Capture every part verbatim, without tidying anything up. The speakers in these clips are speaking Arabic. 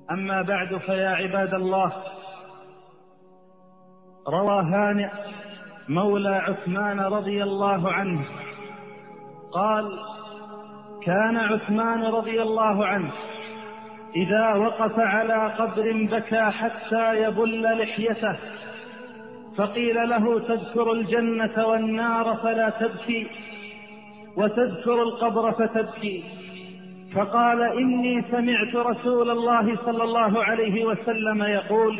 أما بعد، فيا عباد الله، روى هانئ مولى عثمان رضي الله عنه قال: كان عثمان رضي الله عنه إذا وقف على قبر بكى حتى يبل لحيته، فقيل له: تذكر الجنة والنار فلا تبكي، وتذكر القبر فتبكي؟ فقال: إني سمعت رسول الله صلى الله عليه وسلم يقول: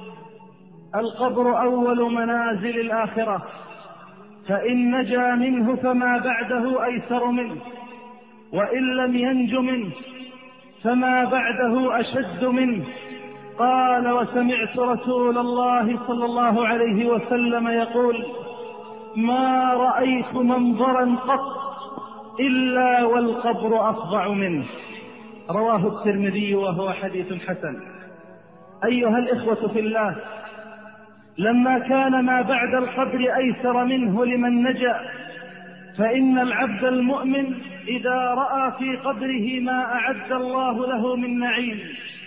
القبر أول منازل الآخرة، فإن نجا منه فما بعده أيسر منه، وإن لم ينج منه فما بعده أشد منه. قال: وسمعت رسول الله صلى الله عليه وسلم يقول: ما رأيت منظرا قط إلا والقبر أفظع منه. رواه الترمذي وهو حديث حسن. أيها الإخوة في الله، لما كان ما بعد القبر أيسر منه لمن نجا، فإن العبد المؤمن إذا رأى في قبره ما أعد الله له من نعيم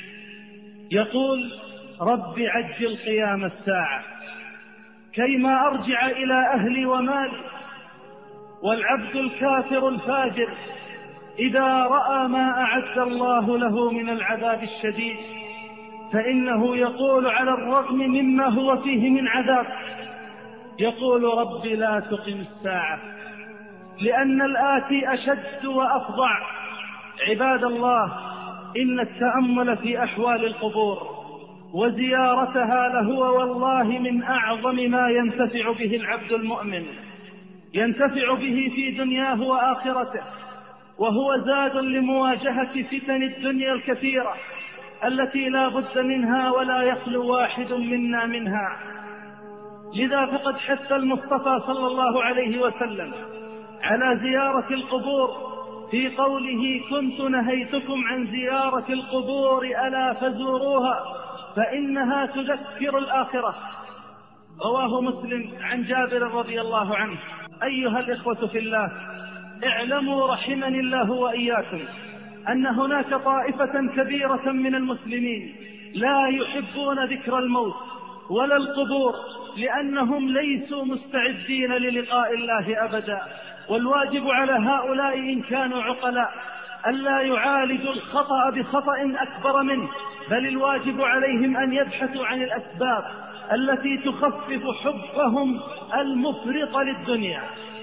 يقول: رب عجل قيام الساعة كيما أرجع إلى أهلي ومالي. والعبد الكافر الفاجر إذا رأى ما أعد الله له من العذاب الشديد فإنه يقول على الرغم مما هو فيه من عذاب، يقول: رب لا تقم الساعة، لأن الآتي أشد وأفظع. عباد الله، إن التأمل في أحوال القبور وزيارتها لهو والله من أعظم ما ينتفع به العبد المؤمن، ينتفع به في دنياه وآخرته، وهو زاد لمواجهة فتن الدنيا الكثيرة التي لا بد منها ولا يخلو واحد منا منها. لذا فقد حث المصطفى صلى الله عليه وسلم على زيارة القبور في قوله: كنت نهيتكم عن زيارة القبور ألا فزوروها فإنها تذكر الآخرة. رواه مسلم عن جابر رضي الله عنه. أيها الإخوة في الله، اعلموا رحمني الله وإياكم أن هناك طائفة كبيرة من المسلمين لا يحبون ذكر الموت ولا القبور، لأنهم ليسوا مستعدين للقاء الله أبدا. والواجب على هؤلاء إن كانوا عقلاء ألا يعالجوا الخطأ بخطأ أكبر منه، بل الواجب عليهم أن يبحثوا عن الأسباب التي تخفف حبهم المفرط للدنيا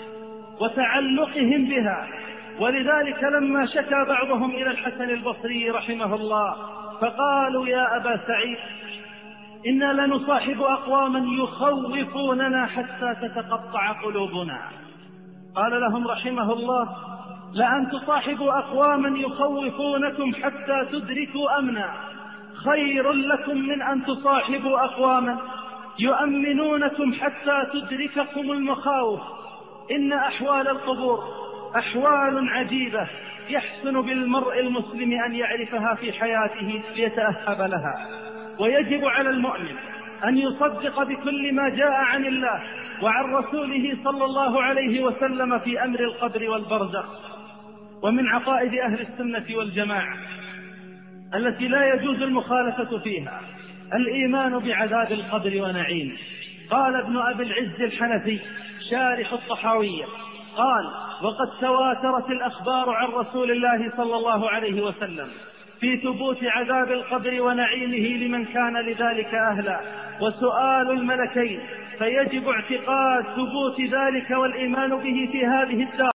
وتعلقهم بها. ولذلك لما شكى بعضهم إلى الحسن البصري رحمه الله فقالوا: يا أبا سعيد، إنا لنصاحب أقواما يخوفوننا حتى تتقطع قلوبنا. قال لهم رحمه الله: لأن تصاحبوا أقواما يخوفونكم حتى تدركوا أمنا خير لكم من أن تصاحبوا أقواما يؤمنونكم حتى تدرككم المخاوف. إن أحوال القبور أحوال عجيبة يحسن بالمرء المسلم أن يعرفها في حياته ليتأهب لها. ويجب على المؤمن أن يصدق بكل ما جاء عن الله وعن رسوله صلى الله عليه وسلم في أمر القبر والبرزخ. ومن عقائد أهل السنة والجماعة التي لا يجوز المخالفة فيها الإيمان بعذاب القبر ونعيم. قال ابن أبي العز الحنفي شارح الطحاوية قال: وقد تواترت الأخبار عن رسول الله صلى الله عليه وسلم في ثبوت عذاب القبر ونعيمه لمن كان لذلك أهلا وسؤال الملكين، فيجب اعتقاد ثبوت ذلك والإيمان به في هذه الدار.